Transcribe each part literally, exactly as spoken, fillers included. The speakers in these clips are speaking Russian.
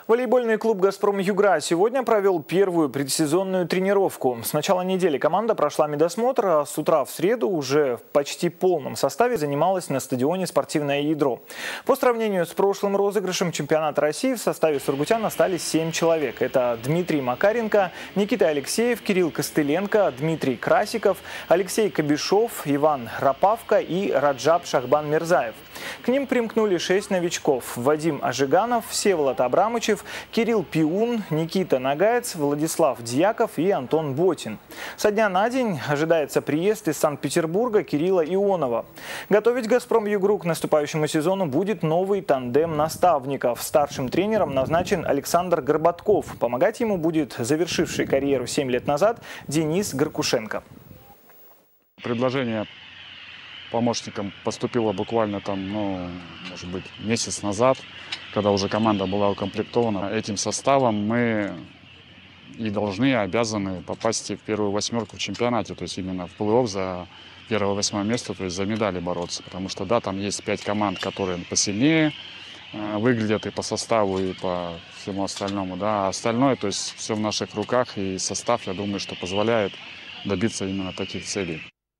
Волейбольный клуб «Газпром Югра» сегодня провел первую предсезонную тренировку. С начала недели команда прошла медосмотр, а с утра в среду уже в почти полном составе занималась на стадионе «Спортивное ядро». По сравнению с прошлым розыгрышем чемпионата России в составе сургутян остались семь человек. Это Дмитрий Макаренко, Никита Алексеев, Кирилл Костыленко, Дмитрий Красиков, Алексей Кобешов, Иван Рапавка и Раджаб Шахбан-Мирзаев. К ним примкнули шесть новичков: Вадим Ажиганов, Всеволод Абрамычев, Кирилл Пиун, Никита Нагаец, Владислав Дьяков и Антон Ботин. Со дня на день ожидается приезд из Санкт-Петербурга Кирилла Ионова. Готовить «Газпром Югру» к наступающему сезону будет новый тандем наставников. Старшим тренером назначен Александр Горбатков. Помогать ему будет завершивший карьеру семь лет назад Денис Горкушенко. Предложение помощникам поступило буквально там, ну, может быть, месяц назад, когда уже команда была укомплектована. Этим составом мы и должны, и обязаны попасть в первую восьмерку в чемпионате, то есть именно в плей-офф за первое восьмое место, то есть за медали бороться. Потому что, да, там есть пять команд, которые посильнее э, выглядят и по составу, и по всему остальному, да, а остальное, то есть все в наших руках, и состав, я думаю, что позволяет добиться именно таких целей.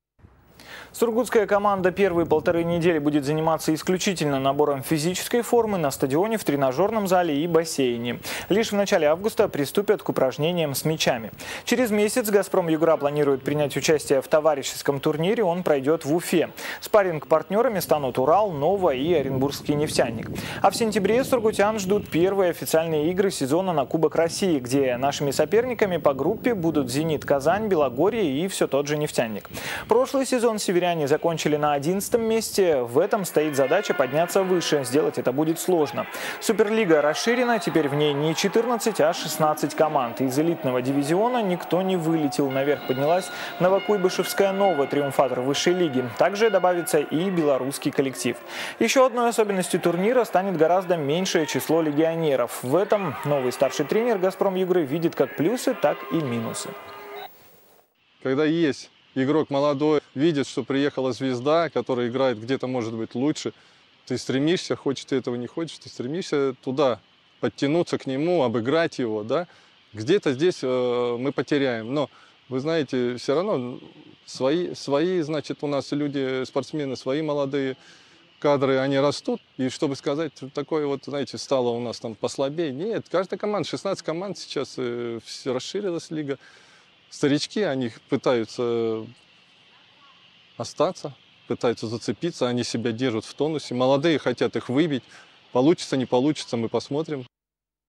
Сургутская команда первые полторы недели будет заниматься исключительно набором физической формы на стадионе, в тренажерном зале и бассейне. Лишь в начале августа приступят к упражнениям с мячами. Через месяц «Газпром Югра» планирует принять участие в товарищеском турнире. Он пройдет в Уфе. Спарринг-партнерами станут Урал, Нова и Оренбургский нефтяник. А в сентябре сургутян ждут первые официальные игры сезона на Кубок России, где нашими соперниками по группе будут «Зенит» Казань, Белогорье и все тот же нефтяник. Прошлый сезон северяне Они закончили на одиннадцатом месте. В этом стоит задача подняться выше. Сделать это будет сложно. Суперлига расширена. Теперь в ней не четырнадцать, а шестнадцать команд. Из элитного дивизиона никто не вылетел. Наверх поднялась Новокуйбышевская «Нова», триумфатор высшей лиги. Также добавится и белорусский коллектив. Еще одной особенностью турнира станет гораздо меньшее число легионеров. В этом новый старший тренер «Газпром Югры» видит как плюсы, так и минусы. Когда есть игрок молодой, видит, что приехала звезда, которая играет где-то, может быть, лучше. Ты стремишься, хочешь ты этого, не хочешь, ты стремишься туда, подтянуться к нему, обыграть его, да. Где-то здесь э, мы потеряем. Но, вы знаете, все равно свои, свои, значит, у нас люди, спортсмены, свои молодые кадры, они растут. И чтобы сказать, такое вот, знаете, стало у нас там послабее. Нет, каждая команда, шестнадцать команд сейчас, э, расширилась лига. Старички, они пытаются остаться, пытаются зацепиться, они себя держат в тонусе. Молодые хотят их выбить. Получится, не получится, мы посмотрим.